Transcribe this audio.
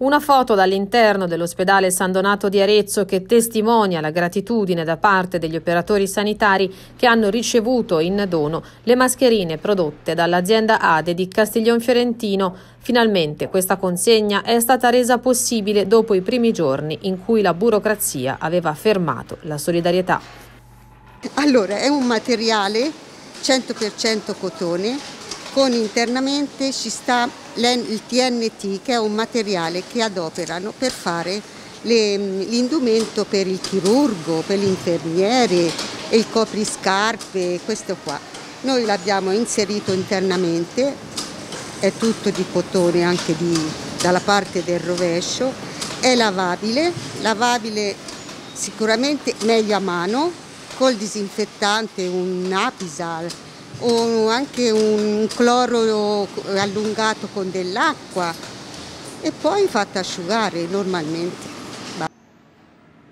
Una foto dall'interno dell'ospedale San Donato di Arezzo che testimonia la gratitudine da parte degli operatori sanitari che hanno ricevuto in dono le mascherine prodotte dall'azienda ADE di Castiglion Fiorentino. Finalmente questa consegna è stata resa possibile dopo i primi giorni in cui la burocrazia aveva fermato la solidarietà. Allora, è un materiale 100% cotone, con internamente ci sta il TNT, che è un materiale che adoperano per fare l'indumento per il chirurgo, per l'infermiere e il copriscarpe, questo qua. Noi l'abbiamo inserito internamente, è tutto di cotone anche dalla parte del rovescio, è lavabile sicuramente meglio a mano, col disinfettante, un Apisal o anche un cloro allungato con dell'acqua e poi fatta asciugare normalmente.